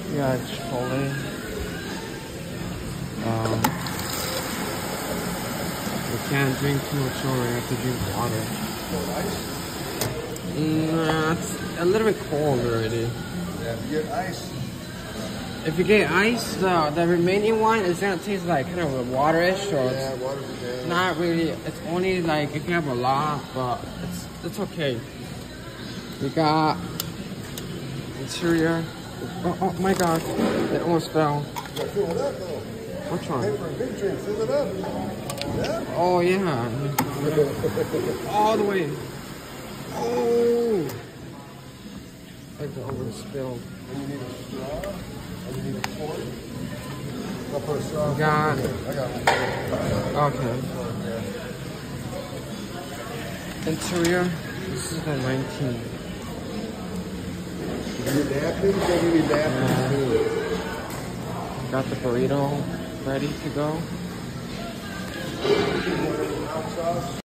Yeah, Chipotle. You can't drink too much soda, you have to drink water. Nah, it's a little bit cold already. Yeah, if you get ice. If you get ice, the remaining one is gonna taste like kind of waterish, or Yeah, water's okay. it's not really. It's only like if you have a lot, but it's okay. We got interior. Oh my God, it almost fell. You gotta fill it up though. Which one? Hey, for a big drink, fill it up. Yeah. Oh yeah, all the way. Oh, like the over spilled. And you need a straw. And you need a fork. I'll put a straw. Got it. I got one. Okay. Interior. This is the 19. You need napkins? You need napkins too. Got the burrito ready to go. Hot sauce.